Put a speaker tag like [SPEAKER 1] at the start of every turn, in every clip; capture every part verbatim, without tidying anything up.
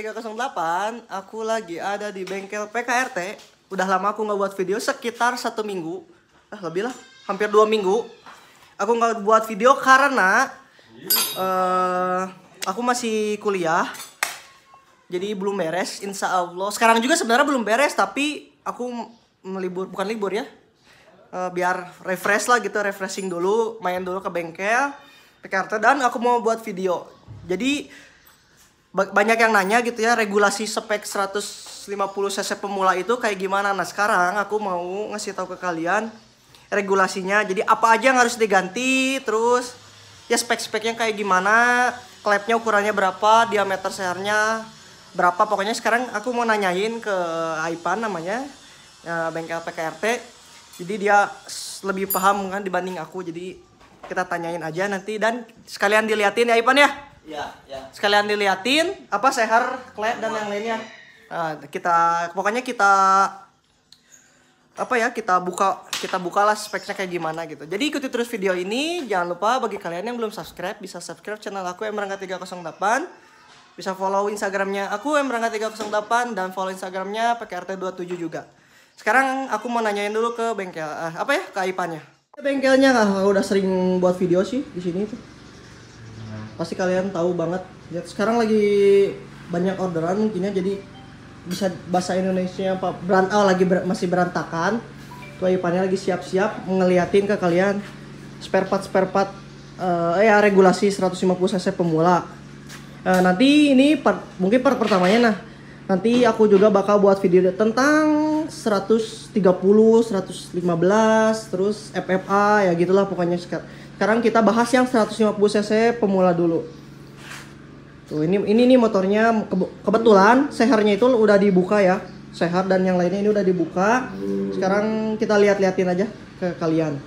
[SPEAKER 1] tiga nol delapan, aku lagi ada di bengkel P K R T. Udah lama aku nggak buat video, sekitar satu minggu, ah lebih lah, hampir dua minggu. Aku nggak buat video karena uh, aku masih kuliah, jadi belum beres. Insya Allah. Sekarang juga sebenarnya belum beres, tapi aku melibur, bukan libur ya, uh, biar refresh lah gitu, refreshing dulu, main dulu ke bengkel P K R T dan aku mau buat video. Jadi banyak yang nanya gitu ya, regulasi spek seratus lima puluh cc pemula itu kayak gimana. Nah sekarang aku mau ngasih tahu ke kalian regulasinya. Jadi apa aja yang harus diganti, terus ya spek-speknya kayak gimana, klepnya ukurannya berapa, diameter sehernya berapa. Pokoknya sekarang aku mau nanyain ke Aipan namanya, ya, bengkel P K R T. Jadi dia lebih paham kan dibanding aku. Jadi kita tanyain aja nanti dan sekalian diliatin ya Aipan ya.
[SPEAKER 2] Ya, ya.
[SPEAKER 1] Sekalian diliatin apa seher, klep dan yang lainnya. Nah, kita pokoknya kita apa ya, kita buka kita bukalah speknya kayak gimana gitu. Jadi ikuti terus video ini. Jangan lupa bagi kalian yang belum subscribe, bisa subscribe channel aku Emrangga tiga nol delapan. Bisa follow Instagramnya aku Emrangga tiga nol delapan dan follow Instagramnya P K R T dua puluh tujuh juga. Sekarang aku mau nanyain dulu ke bengkel eh, apa ya, ke Aipannya. Bengkelnya kah udah sering buat video sih di sini tuh. Pasti kalian tahu banget ya, sekarang lagi banyak orderan mungkinnya, jadi bisa bahasa Indonesia apa berant oh, lagi ber masih berantakan tuh. Aipannya lagi siap-siap ngeliatin ke kalian spare part spare part uh, ya regulasi seratus lima puluh cc pemula. Uh, nanti ini part, mungkin part pertamanya. Nah nanti aku juga bakal buat video tentang seratus tiga puluh, seratus lima belas, terus F F A ya gitulah pokoknya. Sekarang kita bahas yang seratus lima puluh cc pemula dulu. Tuh ini ini nih motornya, kebetulan sehernya itu udah dibuka ya. Seher dan yang lainnya ini udah dibuka. Sekarang kita lihat-liatin aja ke kalian.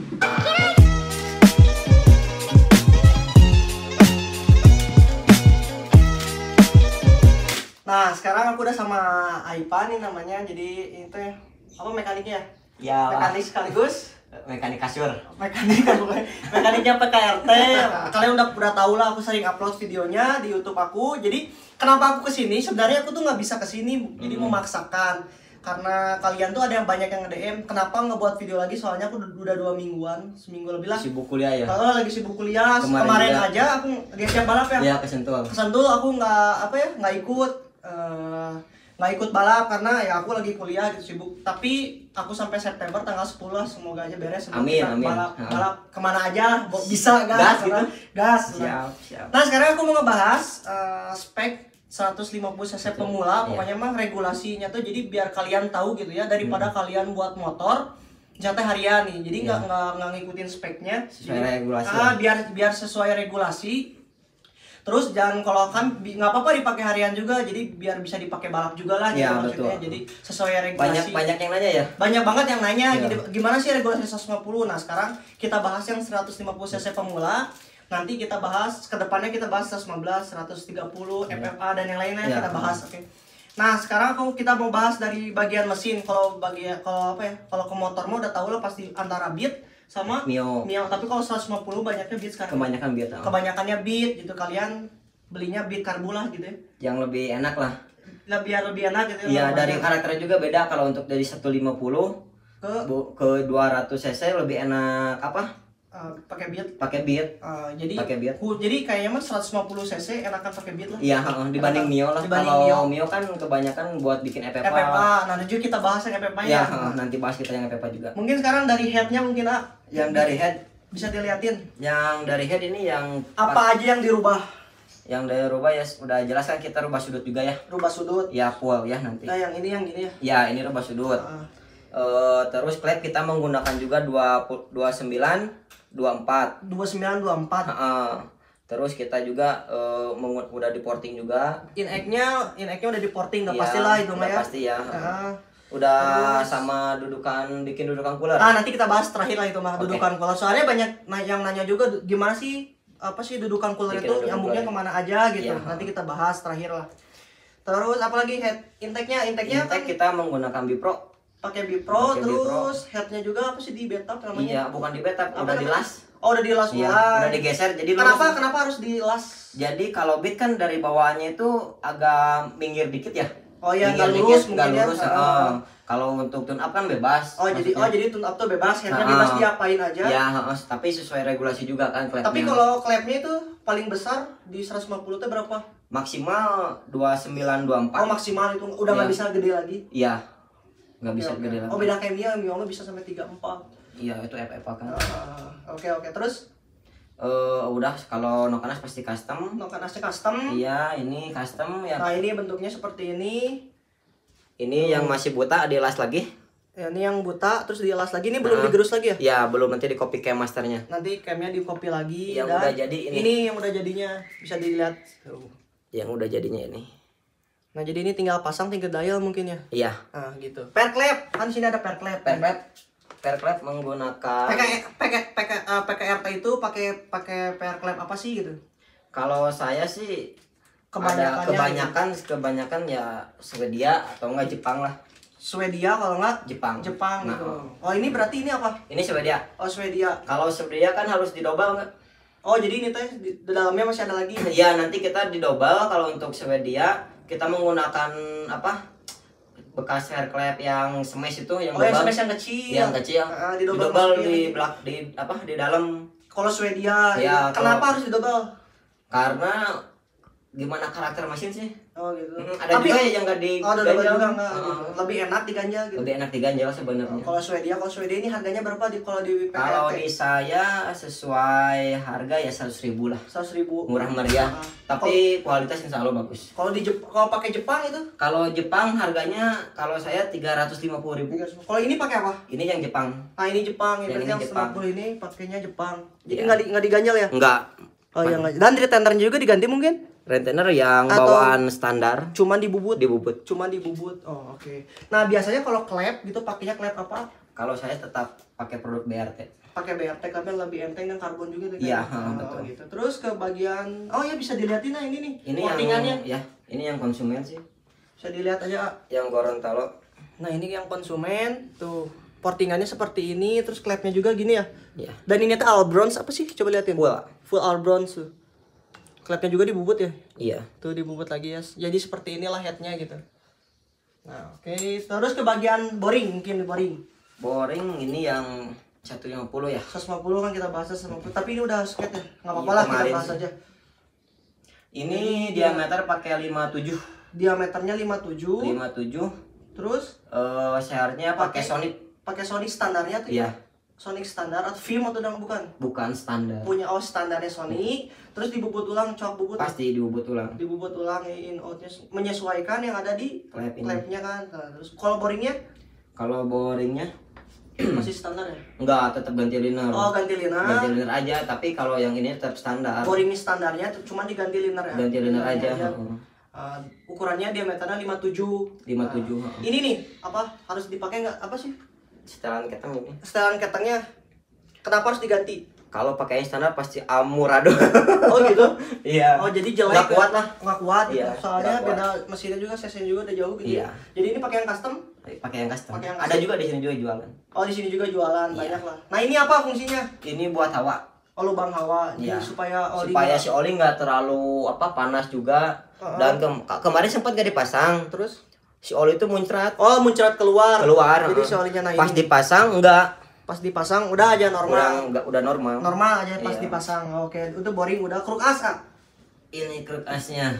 [SPEAKER 1] Nah, sekarang aku udah sama Aipan nih namanya. Jadi itu ya, apa mekaniknya?
[SPEAKER 2] Ya,
[SPEAKER 1] mekanik sekaligus
[SPEAKER 2] mekanik kasur.
[SPEAKER 1] Mekanik mekaniknya P K R T. Kalian udah udah tahu lah, aku sering upload videonya di YouTube aku. Jadi kenapa aku kesini? Sebenarnya aku tuh nggak bisa kesini, jadi hmm. memaksakan. Karena kalian tuh ada yang banyak yang nge-D M, kenapa nggak buat video lagi? Soalnya aku udah dua mingguan, seminggu lebih lah.
[SPEAKER 2] Sibuk kuliah ya?
[SPEAKER 1] Kalau lagi sibuk kuliah, kemarin, kemarin aja aku diajak balap ya.
[SPEAKER 2] Iya, ke Sentul.
[SPEAKER 1] Ke Sentul aku nggak apa ya, nggak ikut. Uh, nggak ikut balap karena ya aku lagi kuliah gitu, sibuk. Tapi aku sampai September tanggal sepuluh lah, semoga aja beres. Semoga
[SPEAKER 2] amin,
[SPEAKER 1] kita
[SPEAKER 2] amin.
[SPEAKER 1] balap, balap kemana aja bisa gas,
[SPEAKER 2] gas gitu.
[SPEAKER 1] Gas.
[SPEAKER 2] Siap, siap.
[SPEAKER 1] Nah sekarang aku mau ngebahas uh, spek seratus lima puluh cc pemula. Pokoknya emang regulasinya tuh jadi biar kalian tahu gitu ya, daripada hmm. kalian buat motor jatah harian nih, jadi nggak yeah. nggak ngikutin speknya.
[SPEAKER 2] Sesuai jadi, regulasi.
[SPEAKER 1] Ah, biar biar sesuai regulasi. Terus jangan, kalau kan nggak apa-apa dipakai harian juga, jadi biar bisa dipakai balap juga lah gitu ya, maksudnya. Betul. Jadi sesuai regulasi.
[SPEAKER 2] Banyak banyak yang nanya ya.
[SPEAKER 1] Banyak banget yang nanya, ya. Jadi, gimana sih regulasi seratus lima puluh? Nah sekarang kita bahas yang seratus lima puluh cc pemula. Nanti kita bahas kedepannya, kita bahas seratus lima belas, seratus tiga puluh, ya. F F A dan yang lainnya ya. Kita bahas. Oke. Okay. Nah sekarang aku kita mau bahas dari bagian mesin. Kalau bagian kalau apa ya? Kalau ke motor mau udah tahu lah pasti antara Beat sama
[SPEAKER 2] Mio.
[SPEAKER 1] Mio. Tapi kalau seratus lima puluh banyaknya Beat sekarang.
[SPEAKER 2] Kebanyakan Beat. Oh.
[SPEAKER 1] Kebanyakannya Beat gitu. Kalian belinya Beat karbu lah gitu ya.
[SPEAKER 2] Yang lebih enak lah.
[SPEAKER 1] Lebih lebih enak gitu.
[SPEAKER 2] Iya, dari karakternya juga beda. Kalau untuk dari seratus lima puluh ke ke dua ratus cc lebih enak apa?
[SPEAKER 1] Uh, pakai Beat.
[SPEAKER 2] Pakai Beat.
[SPEAKER 1] Uh, jadi
[SPEAKER 2] pakai Beat.
[SPEAKER 1] Uh, jadi kayaknya mah seratus lima puluh cc enakan pakai Beat lah.
[SPEAKER 2] Iya, uh, dibanding Mio lah. Kalau Mio. Mio kan kebanyakan buat bikin F F A.
[SPEAKER 1] F F A. Nah, nanti kita bahas yang F F A
[SPEAKER 2] ya.
[SPEAKER 1] Ya,
[SPEAKER 2] uh, nanti bahas kita yang F F A juga.
[SPEAKER 1] Mungkin sekarang dari headnya mungkin ah.
[SPEAKER 2] Yang dari head
[SPEAKER 1] bisa diliatin.
[SPEAKER 2] Yang dari head ini yang
[SPEAKER 1] apa aja yang dirubah?
[SPEAKER 2] Yang dari rubah ya udah jelas kan, kita rubah sudut juga ya.
[SPEAKER 1] Rubah sudut.
[SPEAKER 2] Ya full ya nanti.
[SPEAKER 1] Nah, yang ini yang gini ya.
[SPEAKER 2] Ya, ini rubah sudut. Uh. Uh, terus klep kita menggunakan juga dua puluh sembilan dua puluh empat.
[SPEAKER 1] dua puluh sembilan dua puluh empat.
[SPEAKER 2] Uh, terus kita juga uh, udah di porting juga.
[SPEAKER 1] In-egg-nya, in-egg-nya udah di porting, udah
[SPEAKER 2] ya,
[SPEAKER 1] pastilah itu mah ya.
[SPEAKER 2] Pasti ya.
[SPEAKER 1] Uh.
[SPEAKER 2] Udah terus, sama dudukan, bikin dudukan cooler.
[SPEAKER 1] Ah, nanti kita bahas terakhir lah itu mah, okay. Dudukan cooler. Soalnya banyak yang nanya juga gimana sih apa sih dudukan cooler itu, nyambungnya kemana aja gitu. Ya. Nanti kita bahas terakhir lah. Terus apalagi head intake-nya, intake-nya
[SPEAKER 2] intake
[SPEAKER 1] kan
[SPEAKER 2] kita menggunakan Bipro.
[SPEAKER 1] Pakai Bipro, terus headnya juga apa sih di betap namanya?
[SPEAKER 2] Iya, bukan di betap, udah di las.
[SPEAKER 1] Oh, udah dilas
[SPEAKER 2] Iya,
[SPEAKER 1] ulang.
[SPEAKER 2] udah digeser. Jadi
[SPEAKER 1] Kenapa
[SPEAKER 2] lurus.
[SPEAKER 1] kenapa harus dilas?
[SPEAKER 2] Jadi kalau beat kan dari bawahnya itu agak minggir dikit ya.
[SPEAKER 1] Oh iya, nggak
[SPEAKER 2] Minggir
[SPEAKER 1] lurus
[SPEAKER 2] dikit, nggak
[SPEAKER 1] mungkin ya.
[SPEAKER 2] lurus.
[SPEAKER 1] Ah.
[SPEAKER 2] heeh. Kalau untuk tune up kan bebas.
[SPEAKER 1] Oh jadi
[SPEAKER 2] maksudnya.
[SPEAKER 1] oh jadi tune up tuh bebas, headnya
[SPEAKER 2] Ah.
[SPEAKER 1] bebas diapain aja.
[SPEAKER 2] Ya, heeh, tapi sesuai regulasi juga kan klepnya.
[SPEAKER 1] Tapi kalau klepnya itu paling besar di seratus lima puluh itu berapa?
[SPEAKER 2] maksimal dua puluh sembilan dua puluh empat.
[SPEAKER 1] Oh maksimal itu udah nggak
[SPEAKER 2] Iya.
[SPEAKER 1] bisa gede lagi.
[SPEAKER 2] Iya. Nggak bisa
[SPEAKER 1] Oke, oke.
[SPEAKER 2] gede lagi.
[SPEAKER 1] Oh beda kayak Mia, Mia mah bisa sampai tiga puluh empat.
[SPEAKER 2] Iya, itu F F kan.
[SPEAKER 1] Ah, Oke oke terus
[SPEAKER 2] Eh udah kalau Nokanas pasti custom.
[SPEAKER 1] Nokanasnya custom.
[SPEAKER 2] Iya, ini custom ya.
[SPEAKER 1] Nah ini bentuknya seperti ini.
[SPEAKER 2] Ini yang masih buta dilas lagi.
[SPEAKER 1] Ya, ini yang buta terus dilas lagi. Ini belum
[SPEAKER 2] Nah.
[SPEAKER 1] digerus lagi ya?
[SPEAKER 2] Ya, belum, nanti di copy cam masternya.
[SPEAKER 1] Nanti camnya di copy lagi.
[SPEAKER 2] Yang
[SPEAKER 1] dan
[SPEAKER 2] udah jadi ini.
[SPEAKER 1] yang udah jadinya bisa dilihat. Tuh.
[SPEAKER 2] Yang udah jadinya ini.
[SPEAKER 1] Nah jadi ini tinggal pasang, tinggal dial mungkin ya.
[SPEAKER 2] Iya.
[SPEAKER 1] Nah gitu. Per klep kan sini ada per klep.
[SPEAKER 2] Perklep, perklep menggunakan.
[SPEAKER 1] P K P K P K eh, P K R T itu pakai pakai per klep apa sih gitu?
[SPEAKER 2] Kalau saya sih ada
[SPEAKER 1] Kebanyakannya
[SPEAKER 2] kebanyakan kebanyakan ya Swedia atau enggak Jepang lah.
[SPEAKER 1] Swedia kalau nggak
[SPEAKER 2] Jepang.
[SPEAKER 1] Jepang
[SPEAKER 2] Nah,
[SPEAKER 1] gitu. Oh ini berarti ini apa?
[SPEAKER 2] Ini Swedia.
[SPEAKER 1] Oh Swedia.
[SPEAKER 2] Kalau Swedia kan harus didobel enggak?
[SPEAKER 1] Oh jadi ini teh di, di dalamnya masih ada lagi.
[SPEAKER 2] Ya, nanti kita didobel. Kalau untuk Swedia kita menggunakan apa? Bekas hair clip yang smash itu yang
[SPEAKER 1] Oh yang
[SPEAKER 2] double.
[SPEAKER 1] smash yang kecil.
[SPEAKER 2] Yang kecil.
[SPEAKER 1] Ah,
[SPEAKER 2] Didobel,
[SPEAKER 1] didobel masukin
[SPEAKER 2] di
[SPEAKER 1] lagi.
[SPEAKER 2] belak di apa? Di dalam.
[SPEAKER 1] Kalau Swedia,
[SPEAKER 2] Ya,
[SPEAKER 1] gitu. Kenapa
[SPEAKER 2] kalau-
[SPEAKER 1] harus didobel?
[SPEAKER 2] Karena gimana karakter mesin sih?
[SPEAKER 1] Oh gitu.
[SPEAKER 2] Mm, ada juga ya yang nggak di
[SPEAKER 1] Oh, ada double
[SPEAKER 2] ganjel.
[SPEAKER 1] juga enggak
[SPEAKER 2] Heeh.
[SPEAKER 1] gitu. Lebih enak diganjel gitu.
[SPEAKER 2] Lebih enak diganjel sebenarnya.
[SPEAKER 1] Kalau Swedia, kalau Swedia ini harganya berapa di kalau di P K R T?
[SPEAKER 2] Kalau di saya sesuai harga ya seratus ribu lah.
[SPEAKER 1] seratus ribu.
[SPEAKER 2] Murah meriah.
[SPEAKER 1] Ah.
[SPEAKER 2] Tapi kualitas insya Allah bagus.
[SPEAKER 1] Kalau di Jep kalau pakai Jepang itu
[SPEAKER 2] Kalau Jepang harganya kalau saya tiga ratus lima puluh ribu.
[SPEAKER 1] kalau ini pakai apa?
[SPEAKER 2] Ini yang Jepang.
[SPEAKER 1] Ah ini Jepang, ini
[SPEAKER 2] Yang
[SPEAKER 1] berarti
[SPEAKER 2] ini
[SPEAKER 1] yang
[SPEAKER 2] Jepang.
[SPEAKER 1] sembilan puluh ini pakainya Jepang. Jadi
[SPEAKER 2] Iya.
[SPEAKER 1] nggak di, nggak diganjel ya?
[SPEAKER 2] Enggak.
[SPEAKER 1] Oh iya nggak. Dan retendernya juga diganti mungkin?
[SPEAKER 2] Retainer yang
[SPEAKER 1] Atau-
[SPEAKER 2] bawaan standar
[SPEAKER 1] Cuman dibubut.
[SPEAKER 2] dibubut.
[SPEAKER 1] Cuman dibubut. Oh oke. Nah biasanya kalau klep gitu pakainya klep apa?
[SPEAKER 2] Kalau saya tetap pakai produk B R T.
[SPEAKER 1] Pakai B R T karena lebih enteng dan karbon juga tuh. kan?
[SPEAKER 2] Iya,
[SPEAKER 1] Oh,
[SPEAKER 2] betul.
[SPEAKER 1] gitu. Terus ke bagian oh ya bisa dilihatin nah ini nih.
[SPEAKER 2] Ini yang
[SPEAKER 1] Portingannya.
[SPEAKER 2] ya, ini yang konsumen sih.
[SPEAKER 1] Bisa dilihat aja.
[SPEAKER 2] Yang Gorontalo.
[SPEAKER 1] Nah ini yang konsumen tuh. Portingannya seperti ini, terus klepnya juga gini ya.
[SPEAKER 2] Iya.
[SPEAKER 1] Dan ini tuh all bronze apa sih? Coba liatin.
[SPEAKER 2] Full.
[SPEAKER 1] Full all bronze tuh. Klepnya juga dibubut ya.
[SPEAKER 2] Iya.
[SPEAKER 1] Tuh dibubut lagi ya. Jadi seperti inilah headnya gitu. Nah oke. Terus ke bagian boring mungkin boring.
[SPEAKER 2] Boring ini yang seratus lima puluh ya.
[SPEAKER 1] seratus lima puluh kan kita bahas seratus lima puluh. Tapi ini udah skate ya. Nggak apa-apa
[SPEAKER 2] Iya,
[SPEAKER 1] lah kita
[SPEAKER 2] kemarin
[SPEAKER 1] bahas
[SPEAKER 2] sih.
[SPEAKER 1] aja.
[SPEAKER 2] Ini diameter pakai lima puluh tujuh.
[SPEAKER 1] Diameternya lima puluh tujuh.
[SPEAKER 2] lima puluh tujuh.
[SPEAKER 1] Terus
[SPEAKER 2] Eh seharnya pakai Sonic.
[SPEAKER 1] pakai Sonic standarnya tuh.
[SPEAKER 2] Iya.
[SPEAKER 1] Sonic standar atau film atau udah bukan?
[SPEAKER 2] Bukan standar.
[SPEAKER 1] Punya oh standarnya Sonic. Terus dibubut ulang, cok bubut.
[SPEAKER 2] Pasti dibubut ulang.
[SPEAKER 1] Dibubut ulang in outnya menyesuaikan yang ada di
[SPEAKER 2] Klep ini.
[SPEAKER 1] klepnya kan. Nah, terus kalau boringnya
[SPEAKER 2] Kalau boringnya
[SPEAKER 1] masih standar ya?
[SPEAKER 2] enggak, tetap ganti liner.
[SPEAKER 1] Oh ganti liner.
[SPEAKER 2] Ganti liner aja, tapi kalau yang ini tetap standar.
[SPEAKER 1] Boring standarnya tuh cuma diganti liner ya.
[SPEAKER 2] Ganti liner aja.
[SPEAKER 1] Linernya
[SPEAKER 2] heeh.
[SPEAKER 1] Uh, ukurannya diameternya lima puluh tujuh.
[SPEAKER 2] lima puluh tujuh,
[SPEAKER 1] Nah,
[SPEAKER 2] heeh.
[SPEAKER 1] ini nih apa harus dipakai nggak apa sih?
[SPEAKER 2] Setelan ketang ini.
[SPEAKER 1] Setelan ketangnya kenapa harus diganti?
[SPEAKER 2] Kalau pakai yang standar pasti amburadul.
[SPEAKER 1] Oh gitu.
[SPEAKER 2] Iya.
[SPEAKER 1] Oh jadi jelek.
[SPEAKER 2] Nggak kuat
[SPEAKER 1] ya?
[SPEAKER 2] lah.
[SPEAKER 1] Nggak kuat. Gitu.
[SPEAKER 2] Iya,
[SPEAKER 1] Soalnya
[SPEAKER 2] nggak kuat.
[SPEAKER 1] beda mesinnya juga, cc-nya juga udah jauh gitu.
[SPEAKER 2] Iya.
[SPEAKER 1] Jadi ini pakai yang custom.
[SPEAKER 2] Pakai yang custom.
[SPEAKER 1] Pakai yang
[SPEAKER 2] Ada
[SPEAKER 1] custom.
[SPEAKER 2] juga di sini juga jualan.
[SPEAKER 1] Oh di sini juga jualan
[SPEAKER 2] Iya.
[SPEAKER 1] banyak lah. Nah ini apa fungsinya?
[SPEAKER 2] Ini buat hawa.
[SPEAKER 1] Oh lubang hawa. Jadi
[SPEAKER 2] Iya.
[SPEAKER 1] supaya oli
[SPEAKER 2] Supaya
[SPEAKER 1] nggak-
[SPEAKER 2] si oli nggak terlalu apa panas juga.
[SPEAKER 1] Heeh.
[SPEAKER 2] Dan ke- kemarin sempat gak dipasang.
[SPEAKER 1] terus.
[SPEAKER 2] Si oli itu muncrat
[SPEAKER 1] Oh muncrat keluar.
[SPEAKER 2] keluar.
[SPEAKER 1] Jadi
[SPEAKER 2] heeh.
[SPEAKER 1] si olinya nah
[SPEAKER 2] Pas
[SPEAKER 1] ini.
[SPEAKER 2] dipasang enggak.
[SPEAKER 1] Pas dipasang udah aja
[SPEAKER 2] Udah
[SPEAKER 1] normal.
[SPEAKER 2] enggak udah normal.
[SPEAKER 1] Normal aja pas
[SPEAKER 2] Iya.
[SPEAKER 1] dipasang. Oke itu boring udah. Kruk as ah.
[SPEAKER 2] Ini kruk asnya.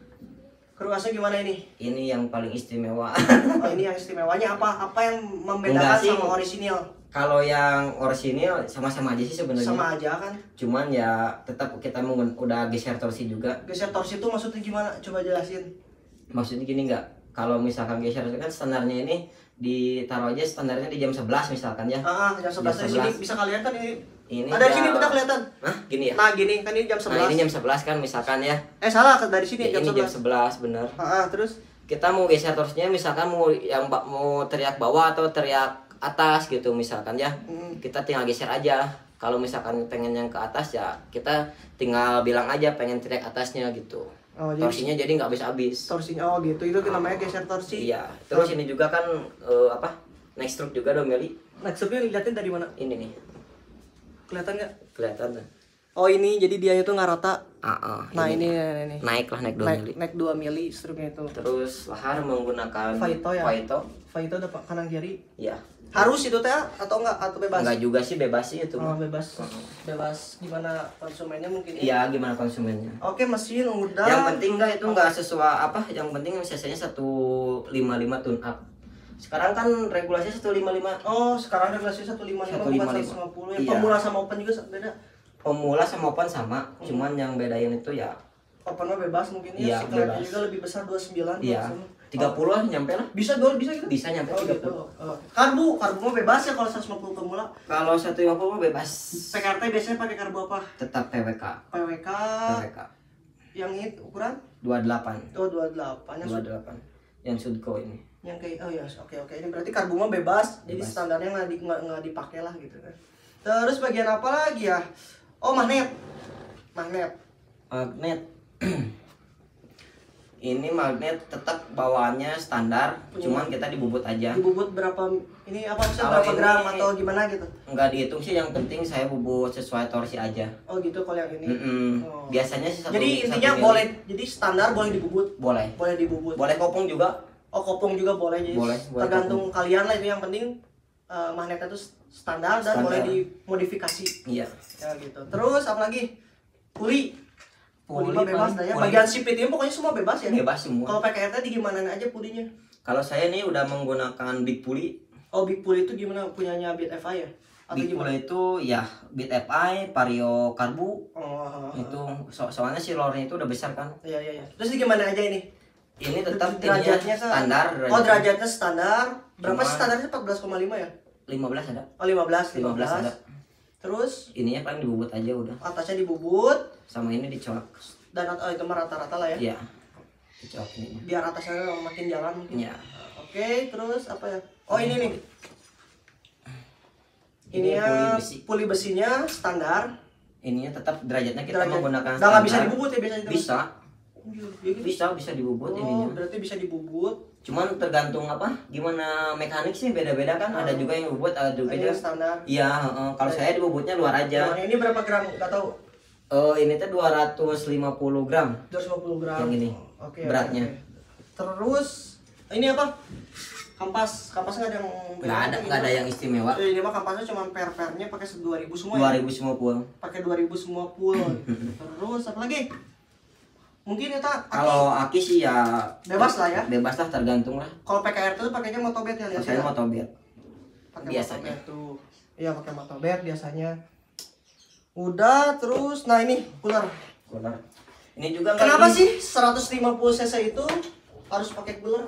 [SPEAKER 1] Kruk asnya gimana ini?
[SPEAKER 2] Ini yang paling istimewa.
[SPEAKER 1] Oh ini yang istimewanya apa? Apa yang membedakan
[SPEAKER 2] Enggak sih.
[SPEAKER 1] sama orisinil?
[SPEAKER 2] Kalau yang orisinil sama-sama aja sih sebenarnya.
[SPEAKER 1] Sama aja kan?
[SPEAKER 2] Cuman ya tetap kita menggun- udah geser torsi juga.
[SPEAKER 1] Geser torsi itu maksudnya gimana? Coba jelasin.
[SPEAKER 2] Maksudnya gini nggak? Kalau misalkan geser torsi kan standarnya ini ditaruh aja standarnya di jam sebelas misalkan ya.
[SPEAKER 1] Ah, jam sebelas
[SPEAKER 2] Jam
[SPEAKER 1] dari sini
[SPEAKER 2] sebelas.
[SPEAKER 1] bisa kalian kan ini.
[SPEAKER 2] Ini
[SPEAKER 1] Ah, dari
[SPEAKER 2] jam-
[SPEAKER 1] sini udah kelihatan.
[SPEAKER 2] Hah? Gini ya?
[SPEAKER 1] Nah, gini kan ini jam
[SPEAKER 2] Nah,
[SPEAKER 1] sebelas.
[SPEAKER 2] ini jam sebelas kan misalkan ya.
[SPEAKER 1] Eh, salah dari sini
[SPEAKER 2] Ya,
[SPEAKER 1] jam
[SPEAKER 2] ini jam
[SPEAKER 1] sebelas.
[SPEAKER 2] sebelas bener.
[SPEAKER 1] Ah, ah, terus
[SPEAKER 2] Kita mau geser torsinya misalkan mau yang ba- mau teriak bawah atau teriak atas gitu misalkan ya.
[SPEAKER 1] Hmm.
[SPEAKER 2] Kita tinggal geser aja. Kalau misalkan pengen yang ke atas ya kita tinggal bilang aja pengen teriak atasnya gitu.
[SPEAKER 1] Oh, jadi
[SPEAKER 2] Torsinya jadi nggak habis-habis.
[SPEAKER 1] torsinya oh gitu. Itu namanya geser torsi.
[SPEAKER 2] Iya. Terus ini juga kan eh, apa? Next stroke juga dong Meli.
[SPEAKER 1] Next stepnya liatin dari mana?
[SPEAKER 2] Ini nih.
[SPEAKER 1] Kelihatan nggak?
[SPEAKER 2] Kelihatan.
[SPEAKER 1] Oh ini jadi dia itu nggak rata.
[SPEAKER 2] Ah, ah,
[SPEAKER 1] Nah ini ini, ini.
[SPEAKER 2] naik lah naik dua
[SPEAKER 1] naik
[SPEAKER 2] mili.
[SPEAKER 1] naik dua mili struknya itu.
[SPEAKER 2] Terus lahar menggunakan
[SPEAKER 1] Faito ya?
[SPEAKER 2] Faito.
[SPEAKER 1] Faito ada pak kanan kiri.
[SPEAKER 2] Ya.
[SPEAKER 1] Harus itu teh atau enggak atau bebas?
[SPEAKER 2] Enggak juga sih, bebas sih itu.
[SPEAKER 1] Oh, bebas. Bebas gimana konsumennya mungkin ya?
[SPEAKER 2] Iya, gimana konsumennya.
[SPEAKER 1] Oke, mesin udah.
[SPEAKER 2] Yang penting enggak itu enggak sesuai apa, yang penting cc-nya seratus lima puluh lima tune up. Sekarang kan regulasinya seratus lima puluh lima.
[SPEAKER 1] Oh, sekarang regulasi seratus lima puluh lima bukan seratus lima puluh. Yang
[SPEAKER 2] Iya.
[SPEAKER 1] pemula sama open juga beda.
[SPEAKER 2] Pemula sama open sama, hmm. cuman yang bedain itu ya
[SPEAKER 1] open mah bebas mungkin ya,
[SPEAKER 2] iya,
[SPEAKER 1] sekelnya juga lebih besar dua puluh sembilan.
[SPEAKER 2] Iya. tiga puluh lah nyampe lah.
[SPEAKER 1] Bisa dua bisa gitu?
[SPEAKER 2] Bisa nyampe
[SPEAKER 1] oh,
[SPEAKER 2] tiga puluh.
[SPEAKER 1] Gitu. Oh. Karbu, karbu mah bebas ya kalau seratus lima puluh pemula.
[SPEAKER 2] Kalau seratus lima puluh mah bebas.
[SPEAKER 1] P K R T biasanya pakai karbu apa?
[SPEAKER 2] Tetap P W K.
[SPEAKER 1] P W K.
[SPEAKER 2] P W K.
[SPEAKER 1] Yang itu ukuran?
[SPEAKER 2] dua puluh delapan.
[SPEAKER 1] Oh, dua puluh delapan. Yang
[SPEAKER 2] dua puluh delapan. Yang Sudco ini.
[SPEAKER 1] Yang kayak oh ya, oke oke. Ini berarti karbu mah bebas, bebas. Jadi standarnya nggak di, nggak dipakai lah gitu kan. Terus bagian apa lagi ya? Oh, magnet. Magnet.
[SPEAKER 2] Magnet. Ini magnet tetap bawaannya standar, Punya. Cuman kita dibubut aja.
[SPEAKER 1] Dibubut berapa? Ini apa sih berapa gram atau gimana gitu?
[SPEAKER 2] Enggak dihitung sih, yang penting saya bubut sesuai torsi aja.
[SPEAKER 1] Oh gitu kalau yang ini.
[SPEAKER 2] Mm -mm.
[SPEAKER 1] Oh.
[SPEAKER 2] Biasanya sih satu.
[SPEAKER 1] Jadi intinya
[SPEAKER 2] satu
[SPEAKER 1] boleh, jadi standar boleh dibubut.
[SPEAKER 2] Boleh.
[SPEAKER 1] Boleh dibubut.
[SPEAKER 2] Boleh kopong juga.
[SPEAKER 1] Oh kopong juga boleh, jadi
[SPEAKER 2] boleh,
[SPEAKER 1] tergantung boleh kalian lah itu yang penting uh, magnetnya itu standar, standar dan boleh dimodifikasi.
[SPEAKER 2] Iya.
[SPEAKER 1] Ya gitu. Terus apa lagi? Puli. Puli mah bebas dah ya. Bagian sipitnya pokoknya semua bebas ya.
[SPEAKER 2] Bebas semua.
[SPEAKER 1] Kalau P K R T di gimana aja pulinya?
[SPEAKER 2] Kalau saya nih udah menggunakan Big Pulley.
[SPEAKER 1] Oh Big Pulley itu gimana, punyanya Beat F I ya? Atau
[SPEAKER 2] Big
[SPEAKER 1] gimana?
[SPEAKER 2] Pulley itu ya Beat F I, Vario Karbu.
[SPEAKER 1] Oh.
[SPEAKER 2] Itu so soalnya si lornya itu udah besar kan.
[SPEAKER 1] Iya iya iya. Terus gimana aja ini?
[SPEAKER 2] Ini tetap
[SPEAKER 1] derajatnya
[SPEAKER 2] standar.
[SPEAKER 1] Derajatnya. Oh derajatnya standar. Berapa sih standarnya? empat belas koma lima ya?
[SPEAKER 2] lima belas ada.
[SPEAKER 1] Oh lima belas.
[SPEAKER 2] lima belas ada.
[SPEAKER 1] Terus?
[SPEAKER 2] Ininya paling dibubut aja udah.
[SPEAKER 1] Atasnya dibubut.
[SPEAKER 2] Sama ini dicolok.
[SPEAKER 1] Dan oh, itu mah rata-rata lah ya?
[SPEAKER 2] Iya. Dicolok ini.
[SPEAKER 1] Biar atasnya makin jalan mungkin.
[SPEAKER 2] Iya.
[SPEAKER 1] Oke, terus apa ya? Oh ini nih. Ini, ini ya puli, besi. Puli besinya standar.
[SPEAKER 2] Ininya tetap derajatnya kita Derajat. menggunakan
[SPEAKER 1] standar. Nggak bisa dibubut ya biasanya?
[SPEAKER 2] Bisa. Bisa, bisa dibubut
[SPEAKER 1] oh,
[SPEAKER 2] ininya.
[SPEAKER 1] Berarti bisa dibubut.
[SPEAKER 2] Cuman tergantung apa? Gimana mekanik sih beda-beda kan. Oh. Ada juga yang bubut, ada juga yang
[SPEAKER 1] standar.
[SPEAKER 2] Iya, uh, kalau saya dibubutnya luar aja.
[SPEAKER 1] Nah, ini berapa gram? Enggak tahu.
[SPEAKER 2] Oh, uh, ini tuh dua ratus lima puluh gram.
[SPEAKER 1] dua ratus lima puluh gram.
[SPEAKER 2] Yang ini.
[SPEAKER 1] Oke.
[SPEAKER 2] Beratnya.
[SPEAKER 1] Okay. Terus ini apa? Kampas. Kampas nggak ada yang
[SPEAKER 2] nggak ada, nggak ada yang istimewa.
[SPEAKER 1] Ini mah kampasnya cuma per-pernya pakai dua ribu semua.
[SPEAKER 2] dua ribu ya? Semua full.
[SPEAKER 1] Pakai dua ribu semua full. Terus apa lagi? Mungkin ya tak.
[SPEAKER 2] Kalau aki sih ya
[SPEAKER 1] bebas lah ya.
[SPEAKER 2] Bebas lah, tergantung lah.
[SPEAKER 1] Kalau P K R tuh pakainya motobet ya lihat.
[SPEAKER 2] Saya motobet.
[SPEAKER 1] Pakai
[SPEAKER 2] biasanya
[SPEAKER 1] motobet tuh. Iya pakai motobet biasanya. Udah terus, nah ini cooler.
[SPEAKER 2] Cooler. Ini juga
[SPEAKER 1] kenapa sih seratus lima puluh cc itu harus pakai cooler?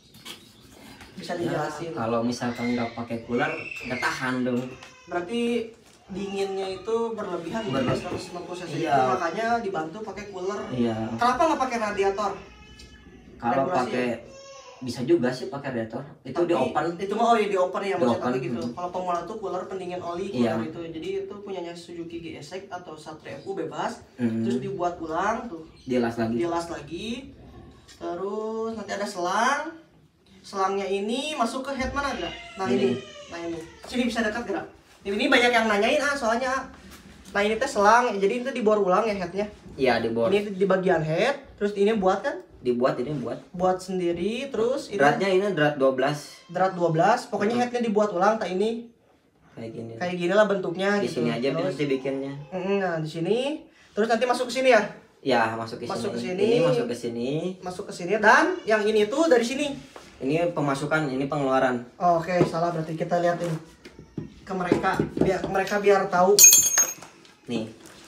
[SPEAKER 1] Bisa dijelasin.
[SPEAKER 2] Nah, kalau misalkan nggak pakai cooler nggak tahan dong.
[SPEAKER 1] Berarti dinginnya itu berlebihan dari seratus lima puluh cc. Iya. Itu makanya dibantu pakai cooler.
[SPEAKER 2] Iya.
[SPEAKER 1] Kenapa nggak pakai radiator?
[SPEAKER 2] Kalau pakai bisa juga sih pakai radiator. Itu
[SPEAKER 1] tapi,
[SPEAKER 2] di open.
[SPEAKER 1] Itu mah oh ya di open ya maksudnya gitu.
[SPEAKER 2] Hmm.
[SPEAKER 1] Kalau pemula tuh cooler pendingin oli
[SPEAKER 2] iya.
[SPEAKER 1] cooler itu. Jadi itu punyanya Suzuki G S X atau Satria F U bebas.
[SPEAKER 2] Hmm.
[SPEAKER 1] Terus dibuat ulang tuh.
[SPEAKER 2] Dilas lagi.
[SPEAKER 1] Dilas lagi. Terus nanti ada selang. Selangnya ini masuk ke head mana enggak? Nah ini. ini. Nah ini. Sini bisa dekat gerak. Ini banyak yang nanyain ah soalnya. Nah ini teh selang. Jadi itu dibor ulang ya headnya.
[SPEAKER 2] Iya dibor.
[SPEAKER 1] Ini di bagian head. Terus ini buat kan?
[SPEAKER 2] Dibuat ini buat.
[SPEAKER 1] Buat sendiri. Terus
[SPEAKER 2] ini. Dratnya ini drat dua belas.
[SPEAKER 1] Drat dua belas. Pokoknya headnya dibuat ulang. Tak ini.
[SPEAKER 2] Kayak gini.
[SPEAKER 1] Kayak gini lah bentuknya.
[SPEAKER 2] Di
[SPEAKER 1] gitu.
[SPEAKER 2] sini aja
[SPEAKER 1] terus,
[SPEAKER 2] nanti bikinnya.
[SPEAKER 1] Nah di sini. Terus nanti masuk ke sini ya?
[SPEAKER 2] Ya masuk ke
[SPEAKER 1] masuk
[SPEAKER 2] sini.
[SPEAKER 1] Ke sini.
[SPEAKER 2] Ini masuk ke sini.
[SPEAKER 1] Masuk ke sini dan yang ini tuh dari sini.
[SPEAKER 2] Ini pemasukan, ini pengeluaran.
[SPEAKER 1] Oh, oke, okay. Salah berarti kita liatin ke mereka biar mereka biar tahu.
[SPEAKER 2] Nih.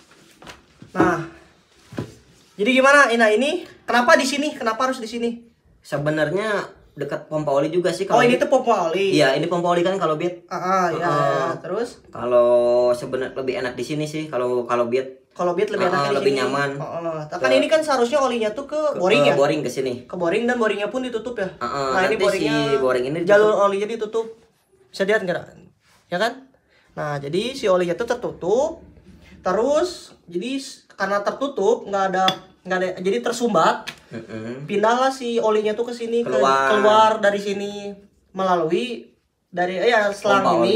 [SPEAKER 1] Nah. Jadi gimana? Nah, ini kenapa di sini? Kenapa harus di sini?
[SPEAKER 2] Sebenarnya dekat pompa oli juga sih
[SPEAKER 1] kalau. Oh, ini tuh pompa oli.
[SPEAKER 2] Iya, ini pompa oli kan kalau Beat.
[SPEAKER 1] Ah, iya. Uh, terus
[SPEAKER 2] kalau sebenarnya lebih enak di sini sih kalau kalau Beat.
[SPEAKER 1] Kalau Beat lebih enak
[SPEAKER 2] uh,
[SPEAKER 1] di
[SPEAKER 2] lebih
[SPEAKER 1] sini.
[SPEAKER 2] nyaman.
[SPEAKER 1] Oh, oh. Kan ini kan seharusnya olinya tuh ke boring
[SPEAKER 2] ke,
[SPEAKER 1] ya?
[SPEAKER 2] Boring ke sini.
[SPEAKER 1] Ke boring dan boringnya pun ditutup ya.
[SPEAKER 2] Uh, uh,
[SPEAKER 1] nah, ini boringnya
[SPEAKER 2] si boring ini ditutup.
[SPEAKER 1] jalur olinya ditutup. Bisa lihat enggak? Ya kan? Nah, jadi si olinya tuh tertutup. Terus jadi karena tertutup nggak ada nggak ada jadi tersumbat. Uh -uh. Pindahlah si olinya tuh ke sini, keluar. Ke, keluar dari sini melalui dari ya selang ini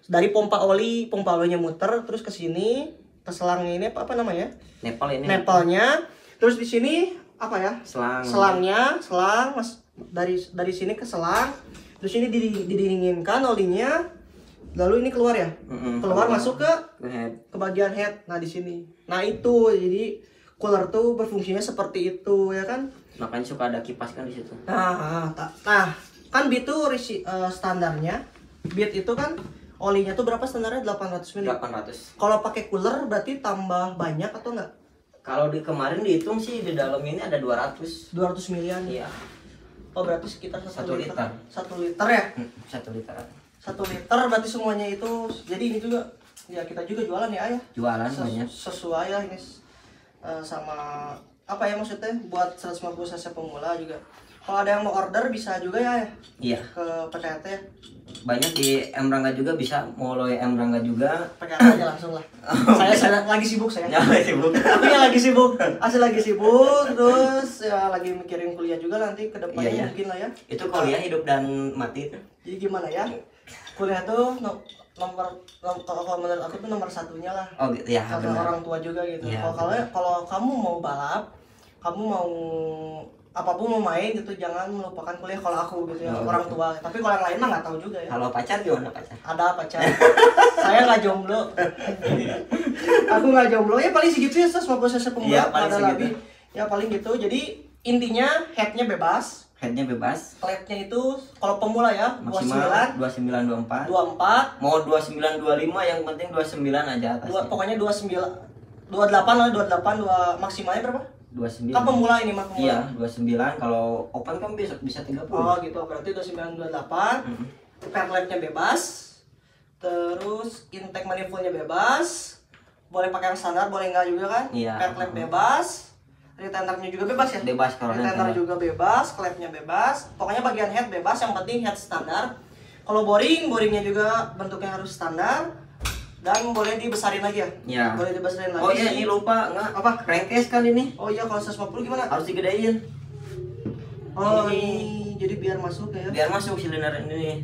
[SPEAKER 1] Dari pompa oli, pompa olinya muter terus ke sini, ke selangnya ini apa, apa namanya?
[SPEAKER 2] Nepal ini.
[SPEAKER 1] Nepalnya. Terus di sini apa ya?
[SPEAKER 2] Selang.
[SPEAKER 1] Selangnya, selang mas dari dari sini ke selang. Terus ini didi- didinginkan olinya. Lalu ini keluar ya?
[SPEAKER 2] Mm-mm,
[SPEAKER 1] keluar,
[SPEAKER 2] keluar.
[SPEAKER 1] masuk ke
[SPEAKER 2] Ke head.
[SPEAKER 1] ke bagian head. Nah, di sini. Nah, itu jadi cooler tuh berfungsinya seperti itu ya kan?
[SPEAKER 2] Makanya suka ada kipas kan di situ.
[SPEAKER 1] Nah, ta- nah kan Beat tuh risi, eh, standarnya Beat itu kan olinya tuh berapa standarnya? delapan ratus mili.
[SPEAKER 2] delapan ratus.
[SPEAKER 1] Kalau pakai cooler berarti tambah banyak atau enggak?
[SPEAKER 2] Kalau di kemarin dihitung sih di dalam ini ada dua ratus.
[SPEAKER 1] dua ratus milian.
[SPEAKER 2] Iya.
[SPEAKER 1] Oh, berarti sekitar
[SPEAKER 2] Satu
[SPEAKER 1] satu liter.
[SPEAKER 2] liter.
[SPEAKER 1] satu liter ya?
[SPEAKER 2] Hmm, satu liter.
[SPEAKER 1] satu liter berarti semuanya itu. Jadi ini juga ya kita juga jualan ya, Ayah.
[SPEAKER 2] Jualan
[SPEAKER 1] Ses-
[SPEAKER 2] banyak.
[SPEAKER 1] sesuai ya ini eh, sama apa ya maksudnya buat seratus lima puluh cc pemula juga. Kalau ada yang mau order bisa juga ya, ya
[SPEAKER 2] Iya.
[SPEAKER 1] ke P K R T ya.
[SPEAKER 2] Banyak di M Rangga juga bisa, mau lo M Rangga juga.
[SPEAKER 1] P K R T aja langsung lah. saya, saya lagi sibuk saya.
[SPEAKER 2] Ya sibuk.
[SPEAKER 1] Aku ya lagi sibuk, asli lagi sibuk, terus ya lagi mikirin kuliah juga nanti ke depannya
[SPEAKER 2] Iya, iya.
[SPEAKER 1] mungkin lah ya.
[SPEAKER 2] Itu kuliah hidup dan mati.
[SPEAKER 1] Jadi gimana ya? Kuliah tuh no- nomor nom- kalau kalau menurut aku tuh nomor satunya lah.
[SPEAKER 2] Oh gitu ya,
[SPEAKER 1] Karena
[SPEAKER 2] benar.
[SPEAKER 1] orang tua juga gitu.
[SPEAKER 2] Iya,
[SPEAKER 1] Kalau kalau kalau kamu mau balap, kamu mau apapun mau main gitu, jangan melupakan kuliah kalau aku gitu ya,
[SPEAKER 2] Oh,
[SPEAKER 1] orang
[SPEAKER 2] gitu.
[SPEAKER 1] tua. Tapi kalau yang lain mah nggak tahu juga ya.
[SPEAKER 2] Kalau pacar gimana pacar?
[SPEAKER 1] Ada pacar. Saya nggak jomblo. Aku nggak jomblo ya, paling segitu ya, seratus lima puluh cc pemula,
[SPEAKER 2] Iya, paling
[SPEAKER 1] ada
[SPEAKER 2] segitu.
[SPEAKER 1] lebih. Ya paling gitu. Jadi intinya headnya bebas,
[SPEAKER 2] Headnya bebas.
[SPEAKER 1] klepnya itu kalau pemula ya dua puluh sembilan,
[SPEAKER 2] Maksimal dua sembilan dua empat.
[SPEAKER 1] dua puluh empat,
[SPEAKER 2] Mau dua sembilan dua lima yang penting dua sembilan aja atasnya.
[SPEAKER 1] dua pokoknya dua puluh sembilan, dua puluh delapan lah, dua puluh delapan, dua maksimalnya berapa?
[SPEAKER 2] dua sembilan.
[SPEAKER 1] Kan pemula ini mah pemula.
[SPEAKER 2] Iya, dua sembilan. Kalau open kan bisa bisa tiga puluh.
[SPEAKER 1] Oh gitu, berarti dua puluh sembilan, dua puluh delapan.
[SPEAKER 2] Mm-mm.
[SPEAKER 1] Fairlapnya bebas. Terus intake manifoldnya bebas. Boleh pakai yang standar, boleh enggak juga kan?
[SPEAKER 2] Iya.
[SPEAKER 1] Fairlap bebas. Retendernya juga bebas ya?
[SPEAKER 2] Bebas kalau
[SPEAKER 1] Retender
[SPEAKER 2] retender.
[SPEAKER 1] juga bebas, klepnya bebas. Pokoknya bagian head bebas, yang penting head standar. Kalau boring, boringnya juga bentuknya harus standar. Dan boleh dibesarin lagi ya?
[SPEAKER 2] Iya.
[SPEAKER 1] Boleh dibesarin lagi.
[SPEAKER 2] Oh iya, ini lupa nggak?
[SPEAKER 1] Apa?
[SPEAKER 2] Crankcase kan ini
[SPEAKER 1] Oh iya, kalau seratus lima puluh gimana?
[SPEAKER 2] harus digedein.
[SPEAKER 1] Oh
[SPEAKER 2] Ini.
[SPEAKER 1] ini, jadi biar masuk ya.
[SPEAKER 2] Biar masuk silinder ini.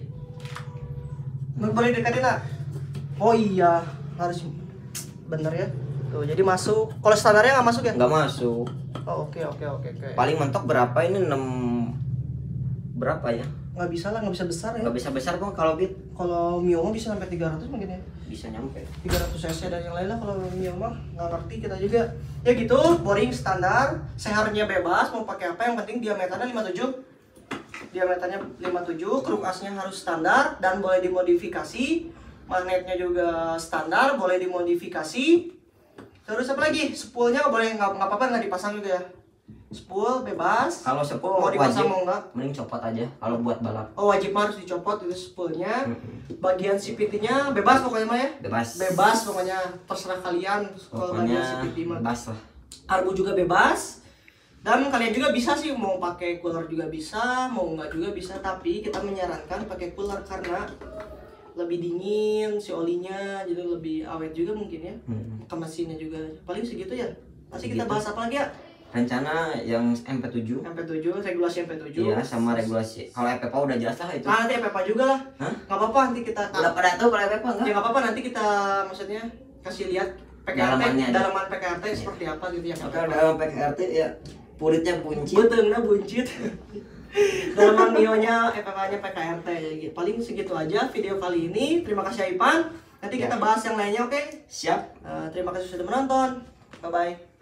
[SPEAKER 1] Boleh dekatin nak? Oh iya, harus bener ya. Tuh, jadi masuk. Kalau standarnya nggak masuk ya?
[SPEAKER 2] Nggak masuk.
[SPEAKER 1] Oh oke oke oke oke.
[SPEAKER 2] Paling mentok berapa ini? enam berapa ya?
[SPEAKER 1] Nggak bisa lah, nggak bisa besar ya.
[SPEAKER 2] Nggak bisa besar kok kalau Beat.
[SPEAKER 1] Kalau Mio mah bisa sampai tiga ratus mungkin ya.
[SPEAKER 2] Bisa nyampe.
[SPEAKER 1] tiga ratus cc dan yang lain lah. Kalau Mio mah nggak ngerti kita juga. Ya gitu, boring standar, seharnya bebas, mau pakai apa, yang penting diameternya lima puluh tujuh. Diameternya lima puluh tujuh, kruk asnya harus standar dan boleh dimodifikasi. Magnetnya juga standar, boleh dimodifikasi. Terus apa lagi? Spoolnya boleh nggak nggak apa-apa, nggak dipasang juga ya. Spool bebas.
[SPEAKER 2] Kalau sepul
[SPEAKER 1] Mau dipasang
[SPEAKER 2] wajib,
[SPEAKER 1] mau nggak?
[SPEAKER 2] mending copot aja kalau buat balap.
[SPEAKER 1] Oh wajib mah harus dicopot itu spoolnya.
[SPEAKER 2] Mm-mm.
[SPEAKER 1] Bagian C V T-nya bebas pokoknya mah ya.
[SPEAKER 2] Bebas.
[SPEAKER 1] Bebas pokoknya, terserah kalian kalau
[SPEAKER 2] Pokoknya
[SPEAKER 1] bagian C V T mah.
[SPEAKER 2] bebas lah.
[SPEAKER 1] Arbu juga bebas. Dan kalian juga bisa sih mau pakai cooler juga bisa, mau nggak juga bisa, tapi kita menyarankan pakai cooler karena lebih dingin si olinya, jadi lebih awet juga mungkin ya.
[SPEAKER 2] Hmm.
[SPEAKER 1] Ke mesinnya juga. Paling segitu ya. Masih kita
[SPEAKER 2] Segitu.
[SPEAKER 1] bahas apa lagi ya?
[SPEAKER 2] Rencana yang M P tujuh.
[SPEAKER 1] M P tujuh, regulasi M P tujuh.
[SPEAKER 2] Iya, sama regulasi. Kalau E P P A udah jelas lah itu.
[SPEAKER 1] Ah, nanti M P P A juga lah.
[SPEAKER 2] Hah?
[SPEAKER 1] Nggak apa-apa nanti kita.
[SPEAKER 2] Udah pada tahu kalau E P P A
[SPEAKER 1] Ya
[SPEAKER 2] enggak?
[SPEAKER 1] nggak apa-apa nanti kita maksudnya kasih lihat P K R T,
[SPEAKER 2] Dalamannya aja.
[SPEAKER 1] dalaman P K R T seperti apa gitu ya.
[SPEAKER 2] Oke, dalam P K R T ya puritnya buncit.
[SPEAKER 1] Betengna buncit. Dalaman Mio-nya, E P K nya P K R T ya gitu. Paling segitu aja video kali ini. Terima kasih Ipan. Nanti kita
[SPEAKER 2] Ya.
[SPEAKER 1] bahas yang lainnya, oke?
[SPEAKER 2] Siap.
[SPEAKER 1] Eh, terima kasih sudah menonton. Bye bye.